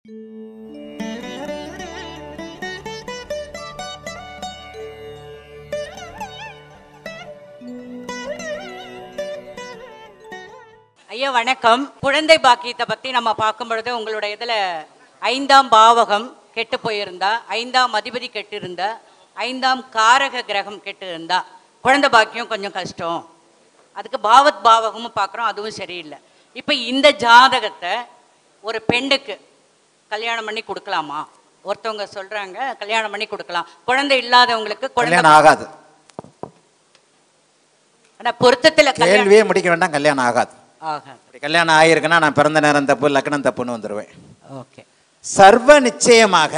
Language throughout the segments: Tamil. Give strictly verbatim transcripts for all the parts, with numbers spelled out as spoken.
ஐயா வணக்கம். குழந்தை பாக்கியத்தை பற்றி நம்ம பார்க்கும் பொழுது உங்களோட இதில் ஐந்தாம் பாவகம் கெட்டு போயிருந்தா, ஐந்தாம் அதிபதி கெட்டு இருந்தா, ஐந்தாம் காரக கிரகம் கெட்டு இருந்தா குழந்தை பாக்கியம் கொஞ்சம் கஷ்டம். அதுக்கு பாவத் பாவகமும் பார்க்குறோம், அதுவும் சரியில்லை. இப்போ இந்த ஜாதகத்தை ஒரு பெண்ணுக்கு கல்யாணம் பண்ணி கொடுக்கலாமா? ஒருத்தவங்க சொல்கிறாங்க கல்யாணம் பண்ணி கொடுக்கலாம், குழந்தை இல்லாதவங்களுக்கு குழந்தை ஆகாது. ஆனால் பொருத்தத்தில் கேள்வியே முடிக்க வேண்டாம், கல்யாணம் ஆகாது. கல்யாணம் ஆகிருக்குன்னா நான் பிறந்த நேரம் தப்பு, லக்னம் தப்புன்னு வந்துடுவேன். ஓகே. சர்வ நிச்சயமாக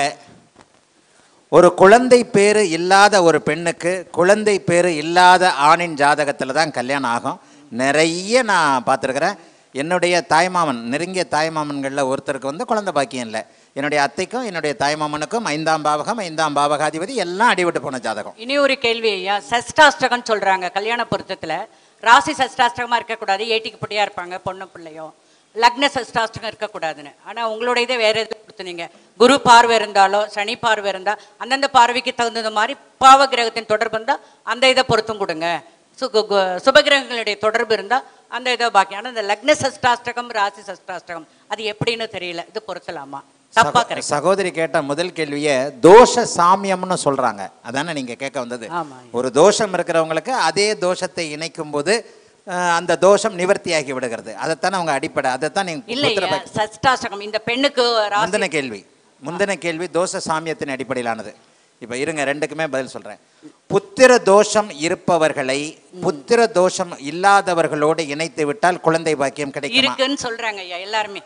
ஒரு குழந்தை பேரு இல்லாத ஒரு பெண்ணுக்கு குழந்தை பேரு இல்லாத ஆணின் ஜாதகத்தில் தான் கல்யாணம் ஆகும். நிறைய நான் பார்த்துருக்குறேன். என்னுடைய தாய்மாமன், நெருங்கிய தாய்மாமன்களில் ஒருத்தருக்கு வந்து குழந்தை பாக்கியம் இல்லை. என்னுடைய அத்தைக்கும் என்னுடைய தாய்மாமனுக்கும் ஐந்தாம் பாவகம், ஐந்தாம் பாவகாதிபதி எல்லாம் அடிபட்டு போன ஜாதகம். இனி ஒரு கேள்வி ஐயா, சஷ்டாஷ்டகம் சொல்கிறாங்க கல்யாண பொருத்தத்தில். ராசி சஷ்டாஷ்டகமாக இருக்கக்கூடாது, ஏட்டிக்கு பொட்டியாக இருப்பாங்க பொண்ணு பிள்ளையோ, லக்ன சஷ்டாஷ்டகம் இருக்கக்கூடாதுன்னு. ஆனால் உங்களோட இதை வேறு எது கொடுத்துனீங்க? குரு பார்வை இருந்தாலோ சனி பார்வை இருந்தால் அந்தந்த பார்வைக்கு தகுந்தது மாதிரி பாவ கிரகத்தின் தொடர்பு இருந்தால் அந்த இதை பொருத்தம் கொடுங்க. சு சுபகிரகங்களுடைய தொடர்பு இருந்தால் அந்த இதை பாக்கி. ஆனால் இந்த லக்ன சஷ்டாஷ்டகம் ராசி சஷ்டாஷ்டகம் அது எப்படின்னு தெரியல, இது பொருத்தலாமா? சகோதரி கேட்ட முதல் கேள்வியை தோஷ சாமியம்னு சொல்றாங்க, அதானே நீங்க கேட்க வந்தது. ஒரு தோஷம் இருக்கிறவங்களுக்கு அதே தோஷத்தை இணைக்கும் போது அந்த தோஷம் நிவர்த்தியாகி விடுகிறது. அதைத்தானே அவங்க அடிப்படை. அதைத்தான் நீங்க சஷ்டாஷ்டகம் இந்த பெண்ணுக்கு முந்தின கேள்வி முந்தின கேள்வி தோஷ சாமியத்தின் அடிப்படையிலானது. இப்ப இருங்க, ரெண்டுக்குமே பதில் சொல்றேன். புத்திர தோஷம் இருப்பவர்களை புத்திர தோஷம் இல்லாதவர்களோடு இணைத்து விட்டால் குழந்தை பாக்கியம் கிடைக்கும் சொல்றாங்க ஐயா எல்லாருமே.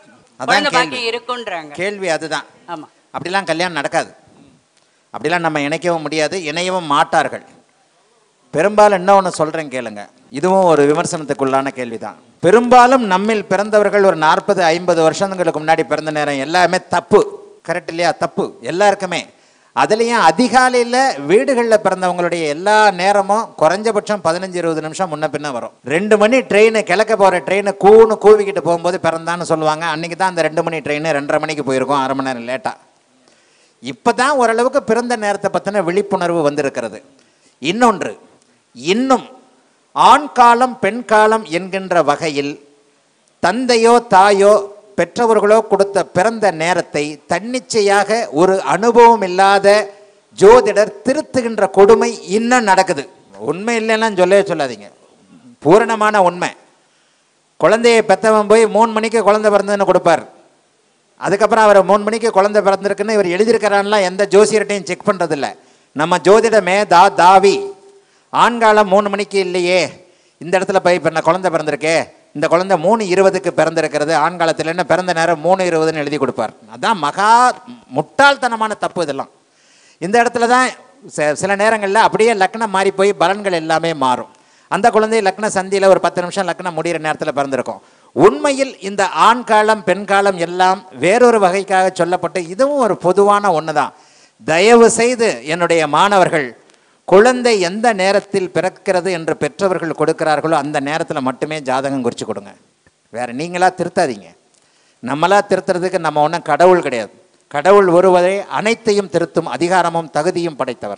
கேள்வி அதுதான். அப்படிலாம் கல்யாணம் நடக்காது, அப்படிலாம் நம்ம இணைக்கவும் முடியாது, இணையவும் மாட்டார்கள். பெரும்பாலும் என்ன ஒன்று சொல்றேன் கேளுங்க, இதுவும் ஒரு விமர்சனத்துக்குள்ளான கேள்விதான். பெரும்பாலும் நம்மில் பிறந்தவர்கள் ஒரு நாற்பது ஐம்பது வருஷங்களுக்கு முன்னாடி பிறந்த நேரம் எல்லாமே தப்பு. கரெக்ட் இல்லையா? தப்பு எல்லாருக்குமே. அதுலேயும் அதிகாலையில் வீடுகளில் பிறந்தவங்களுடைய எல்லா நேரமும் குறைஞ்சபட்சம் பதினஞ்சு இருபது நிமிஷம் முன்ன பின்ன வரும். ரெண்டு மணி ட்ரெயின் கிழக்க போகிற ட்ரெயினை கூன்னு கூவிக்கிட்டு போகும்போது பிறந்தான்னு சொல்லுவாங்க. அன்றைக்கி தான் அந்த ரெண்டு மணி ட்ரெயின் ரெண்டரை மணிக்கு போயிருக்கோம், அரை மணி நேரம் லேட்டாக. இப்போ தான் ஓரளவுக்கு பிறந்த நேரத்தை பற்றின விழிப்புணர்வு வந்திருக்கிறது. இன்னொன்று, இன்னும் ஆண் காலம் பெண் காலம் என்கின்ற வகையில் தந்தையோ தாயோ பெற்றவர்களோ கொடுத்த பிறந்த நேரத்தை தன்னிச்சையாக ஒரு அனுபவம் இல்லாத ஜோதிடர் திருத்துகின்ற கொடுமை இன்னும் நடக்குது. உண்மை இல்லைன்னா சொல்லவே சொல்லாதீங்க, பூரணமான உண்மை. குழந்தையை பெற்றவன் போய் மூணு மணிக்கு குழந்தை பிறந்ததுன்னு கொடுப்பார். அதுக்கப்புறம் அவர் மூணு மணிக்கு குழந்தை பிறந்திருக்குன்னு இவர் எழுதியிருக்கிறான்லாம் எந்த ஜோசியர்கிட்டையும் செக் பண்ணுறதில்ல. நம்ம ஜோதிடமே தா தாவி ஆண்காலம் மூணு மணிக்கு இல்லையே, இந்த இடத்துல போய் இப்போ நான் குழந்தை பிறந்திருக்கே, இந்த குழந்தை மூணு இருபதுக்கு பிறந்திருக்கிறது, ஆண்காலத்தில் என்ன பிறந்த நேரம் மூணு இருபதுன்னு எழுதி கொடுப்பார். அதான் மகா முட்டாள்தனமான தப்பு இதெல்லாம். இந்த இடத்துல தான் சில நேரங்களில் அப்படியே லக்னம் மாறி போய் பலன்கள் எல்லாமே மாறும். அந்த குழந்தை லக்ன சந்தியில் ஒரு பத்து நிமிஷம் லக்னம் முடிகிற நேரத்தில் பிறந்திருக்கும். உண்மையில் இந்த ஆண் காலம் பெண் காலம் எல்லாம் வேறொரு வகைக்காக சொல்லப்பட்டு இதுவும் ஒரு பொதுவான ஒன்று தான். தயவு செய்து என்னுடைய மாணவர்கள், குழந்தை எந்த நேரத்தில் பிறக்கிறது என்று பெற்றவர்கள் கொடுக்கிறார்களோ அந்த நேரத்தில் மட்டுமே ஜாதகம் குறித்து கொடுங்க. வேறு நீங்களா திருத்தாதீங்க. நம்மளா திருத்துறதுக்கு நம்ம ஒன்றும் கடவுள் கிடையாது. கடவுள் ஒருவரே அனைத்தையும் திருத்தும் அதிகாரமும் தகுதியும் படைத்தவர்.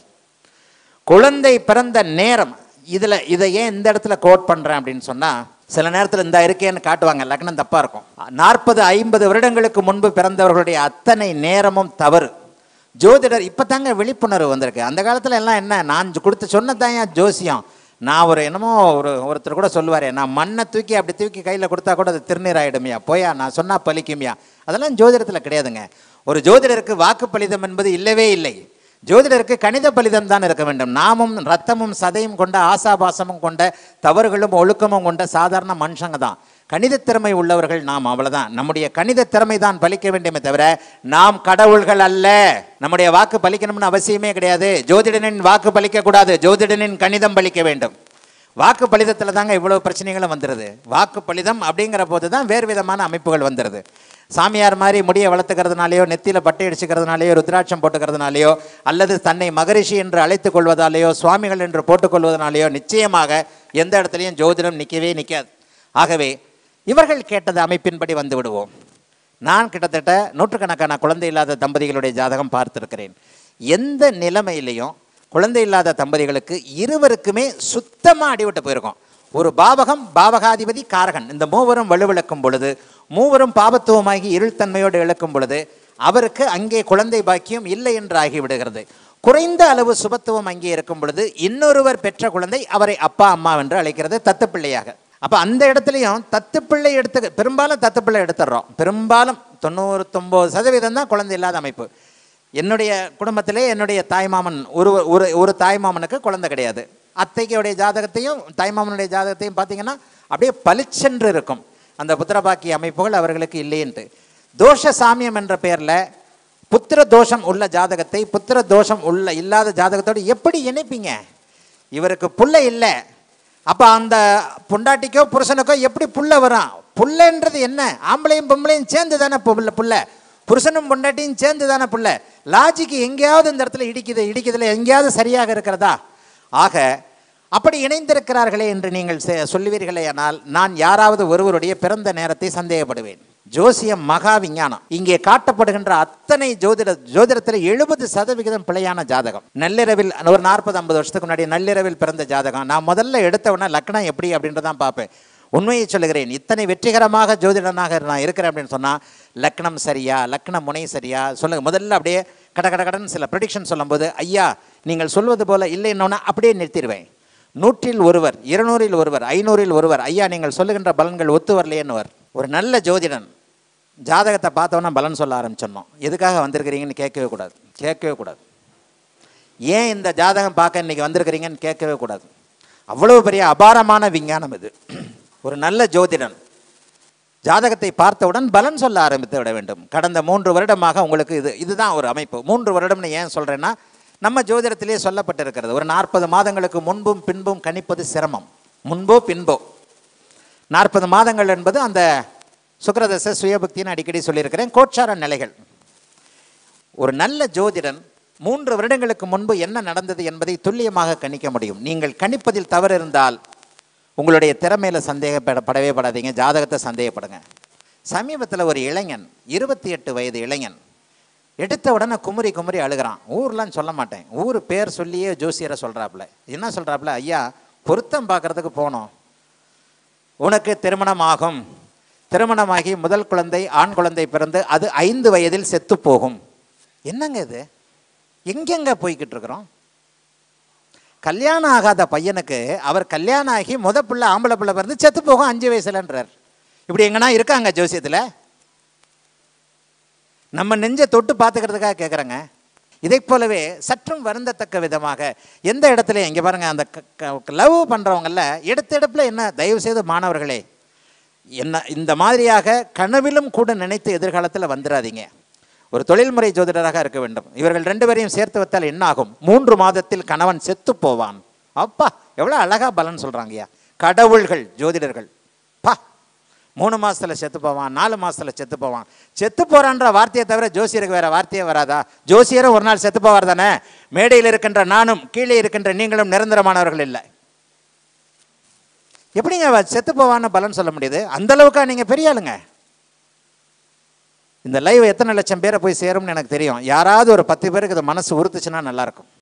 குழந்தை பிறந்த நேரம் இதில் இதை ஏன் இந்த இடத்துல கோட் பண்ணுறேன் அப்படின்னு சொன்னால், சில நேரத்தில் இந்த இருக்கேன்னு காட்டுவாங்க, லக்னம் தப்பாக இருக்கும். நாற்பது ஐம்பது வருடங்களுக்கு முன்பு பிறந்தவர்களுடைய அத்தனை நேரமும் தவறு. ஜோதிடர் இப்போ தாங்க விழிப்புணர்வு வந்திருக்கு. அந்த காலத்தில் எல்லாம் என்ன, நான் கொடுத்து சொன்னதான் ஏன் ஜோசியம். நான் ஒரு என்னமோ ஒரு ஒருத்தர் கூட சொல்லுவார், நான் மண்ணை தூக்கி அப்படி தூக்கி கையில் கொடுத்தா கூட அது திருநீர் ஆகிடுமையா, போயா நான் சொன்னால் பலிக்குமியா. அதெல்லாம் ஜோதிடத்தில் கிடையாதுங்க. ஒரு ஜோதிடருக்கு வாக்கு பலிதம் என்பது இல்லவே இல்லை. ஜோதிடருக்கு கணித பலிதம் தான் இருக்க வேண்டும். நாமும் ரத்தமும் சதையும் கொண்ட ஆசாபாசமும் கொண்ட தவறுகளும் ஒழுக்கமும் கொண்ட சாதாரண மனுஷங்க தான். கணித திறமை உள்ளவர்கள் நாம், அவ்வளவுதான். நம்முடைய கணித திறமை தான் பலிக்க வேண்டுமே தவிர நாம் கடவுள்கள் அல்ல. நம்முடைய வாக்கு பலிக்கணும்னு அவசியமே கிடையாது. ஜோதிடனின் வாக்கு பலிக்க கூடாது, ஜோதிடனின் கணிதம் பலிக்க வேண்டும். வாக்கு பலிதத்தில் தாங்க இவ்வளவு பிரச்சனைகளும் வந்துடுது. வாக்கு பலிதம் அப்படிங்கிற போது தான் வேறு விதமான அமைப்புகள் வந்துடுது. சாமியார் மாதிரி முடியை வளர்த்துக்கிறதுனாலையோ, நெத்தியில் பட்டை அடிச்சுக்கிறதுனாலையோ, ருத்ராட்சம் போட்டுக்கிறதுனாலையோ, அல்லது தன்னை மகரிஷி என்று அழைத்து கொள்வதாலேயோ, சுவாமிகள் என்று போட்டுக்கொள்வதனாலேயோ நிச்சயமாக எந்த இடத்துலையும் ஜோதிடம் நிற்கவே நிற்காது. ஆகவே இவர்கள் கேட்டது அமைப்பின்படி வந்து விடுவோம். நான் கிட்டத்தட்ட நூற்றுக்கணக்கான குழந்தை இல்லாத தம்பதிகளுடைய ஜாதகம் பார்த்துருக்கிறேன். எந்த நிலைமையிலையும் குழந்தை இல்லாத தம்பதிகளுக்கு இருவருக்குமே சுத்தமாக அடிவிட்டு போயிருக்கும். ஒரு பாவகம், பாவகாதிபதி, காரகன், இந்த மூவரும் வலுவிழக்கும் பொழுது, மூவரும் பாபத்துவமாகி இருள்தன்மையோடு இழக்கும் பொழுது அவருக்கு அங்கே குழந்தை பாக்கியம் இல்லை என்று ஆகிவிடுகிறது. குறைந்த அளவு சுபத்துவம் அங்கே இருக்கும் பொழுது இன்னொருவர் பெற்ற குழந்தை அவரை அப்பா அம்மா என்று அழைக்கிறது, தத்துப்பிள்ளையாக. அப்போ அந்த இடத்துலையும் தத்துப்பிள்ளை எடுத்து பெரும்பாலும் தத்துப்பிள்ளை எடுத்துடுறோம். பெரும்பாலும் தொண்ணூற்றொம்பது சதவீதம் தான் குழந்தை இல்லாத அமைப்பு. என்னுடைய குடும்பத்திலே என்னுடைய தாய்மாமன் ஒரு ஒரு ஒரு தாய்மாமனுக்கு குழந்தை கிடையாது. அத்தைக்கையுடைய ஜாதகத்தையும் தாய்மாமனுடைய ஜாதகத்தையும் பார்த்தீங்கன்னா அப்படியே பளிச்சென்று இருக்கும். அந்த புத்திரபாக்கிய அமைப்புகள் அவர்களுக்கு இல்லைன்ட்டு தோஷ சாமியம் என்ற பெயரில் புத்திர தோஷம் உள்ள ஜாதகத்தை புத்திர தோஷம் உள்ள இல்லாத ஜாதகத்தோடு எப்படி இணைப்பீங்க? இவருக்கு புள்ள இல்லை, அப்போ அந்த பொண்டாட்டிக்கோ புருஷனுக்கோ எப்படி புள்ள வரும்? புள்ளன்றது என்ன? ஆம்பளையும் பொம்பளையும் சேர்ந்து தானே புள்ள புள்ள புருஷனும் பொண்டாட்டியும் சேர்ந்து தானே புள்ள. லாஜிக்கு எங்கேயாவது இந்த இடத்துல இடிக்குது இடிக்குதுல எங்கேயாவது சரியாக இருக்கிறதா? ஆக அப்படி இணைந்திருக்கிறார்களே என்று நீங்கள் சொல்லுவீர்களே, ஆனால் நான் யாராவது ஒருவருடைய பிறந்த நேரத்தை சந்தேகப்படுவேன். ஜோசியம் மகா விஞ்ஞானம். இங்கே காட்டப்படுகின்ற அத்தனை ஜோதிட ஜோதிடத்தில் எழுபது சதவிகிதம் பிழையான ஜாதகம். நள்ளிரவில் ஒரு நாற்பது ஐம்பது வருஷத்துக்கு முன்னாடி நள்ளிரவில் பிறந்த ஜாதகம் நான் முதல்ல எடுத்தவொடனே லக்னம் எப்படி அப்படின்றதான் பார்ப்பேன். உண்மையை சொல்லுகிறேன், இத்தனை வெற்றிகரமாக ஜோதிடனாக நான் இருக்கிறேன் அப்படின்னு சொன்னால் லக்னம் சரியா, லக்ன முனை சரியா சொல்லுங்க. முதல்ல அப்படியே கட கட கடன் சில ப்ரெடிக்ஷன் சொல்லும்போது ஐயா நீங்கள் சொல்வது போல இல்லைன்னொன்னா அப்படியே நிறுத்திடுவேன். நூற்றில் ஒருவர், இருநூறில் ஒருவர், ஐநூறில் ஒருவர் ஐயா நீங்கள் சொல்லுகின்ற பலன்கள் ஒத்து வரலையேன்னுவர். ஒரு நல்ல ஜோதிடன் ஜாதகத்தை பார்த்தோன்னா பலன் சொல்ல ஆரம்பிச்சிடணும். எதுக்காக வந்திருக்கிறீங்கன்னு கேட்கவே கூடாது, கேட்கவே கூடாது. ஏன் இந்த ஜாதகம் பார்க்க இன்றைக்கி வந்திருக்கிறீங்கன்னு கேட்கவே கூடாது. அவ்வளோ பெரிய அபாரமான விஞ்ஞானம் இது. ஒரு நல்ல ஜோதிடன் ஜாதகத்தை பார்த்தவுடன் பலன் சொல்ல ஆரம்பித்து விட வேண்டும். கடந்த மூன்று வருடமாக உங்களுக்கு இது இதுதான் ஒரு அமைப்பு. மூன்று வருடம்னு ஏன் சொல்கிறேன்னா நம்ம ஜோதிடத்திலே சொல்லப்பட்டிருக்கிறது. ஒரு நாற்பது மாதங்களுக்கு முன்பும் பின்பும் கணிப்பது சிரமம். முன்போ பின்போ நாற்பது மாதங்கள் என்பது அந்த சுக்கிரதசை சுயபக்தின்னு அடிக்கடி சொல்லியிருக்கிறேன். கோட்சார நிலைகள். ஒரு நல்ல ஜோதிடன் மூன்று வருடங்களுக்கு முன்பு என்ன நடந்தது என்பதை துல்லியமாக கணிக்க முடியும். நீங்கள் கணிப்பதில் தவறு இருந்தால் உங்களுடைய திறமையில் சந்தேகப்படவே படாதீங்க, ஜாதகத்தை சந்தேகப்படுங்க. சமீபத்தில் ஒரு இளைஞன், இருபத்தி எட்டு வயது இளைஞன், எடுத்த உடனே குமரி குமரி அழுகிறான். ஊர்லாம் சொல்ல மாட்டேன், ஊர் பேர் சொல்லியே ஜோசியரை சொல்கிறாப்புல. என்ன சொல்கிறாப்புல? ஐயா பொருத்தம் பார்க்குறதுக்கு போனோம், உனக்கு திருமணம் ஆகும், திருமணமாகி முதல் குழந்தை ஆண் குழந்தை பிறந்து அது ஐந்து வயதில் செத்து போகும். என்னங்க இது? எங்கெங்க போய்கிட்டு இருக்கிறோம்? கல்யாணம் ஆகாத பையனுக்கு அவர் கல்யாணம் ஆகி முத பிள்ளை ஆம்பளை பிள்ளை பிறந்து செத்து போகும் அஞ்சு வயசுலன்றார். இப்படி எங்கன்னா இருக்காங்க ஜோசியத்தில்? நம்ம நெஞ்சை தொட்டு பார்த்துக்கிறதுக்காக கேட்குறேங்க. இதை போலவே சற்றும் வருந்தத்தக்க விதமாக எந்த இடத்துல இங்கே பாருங்கள், அந்த லவ் பண்ணுறவங்கள எடுத்த இடத்துல என்ன, தயவு செய்து மாணவர்களே என்ன இந்த மாதிரியாக கனவிலும் கூட நினைத்து எதிர்காலத்தில் வந்துடாதீங்க. ஒரு தொழில்முறை ஜோதிடராக இருக்க வேண்டும். இவர்கள் ரெண்டு பேரையும் சேர்த்து வைத்தால் என்ன ஆகும்? மூன்று மாதத்தில் கணவன் செத்து போவான். அப்பா எவ்வளோ அழகா பலன் சொல்கிறாங்கய்யா கடவுள்கள், ஜோதிடர்கள். பா மூணு மாதத்தில் செத்து போவான், நாலு மாதத்தில் செத்து போவான். செத்து போகிறான்ற வார்த்தையை தவிர ஜோசியருக்கு வேறு வார்த்தையே வராதா? ஜோசியரும் ஒரு நாள் செத்து போவார் தானே. மேடையில் இருக்கின்ற நானும் கீழே இருக்கின்ற நீங்களும் நிரந்தரமானவர்கள் இல்லை. எப்படிங்க செத்து போவான்னு பலன் சொல்ல முடியுது? அந்தளவுக்கா நீங்கள் பெரிய ஆளுங்க? இந்த லைவ் எத்தனை லட்சம் பேரை போய் சேரும்னு எனக்கு தெரியும். யாராவது ஒரு பத்து பேருக்கு இது மனசு உறுத்துச்சுன்னா நல்லாயிருக்கும்.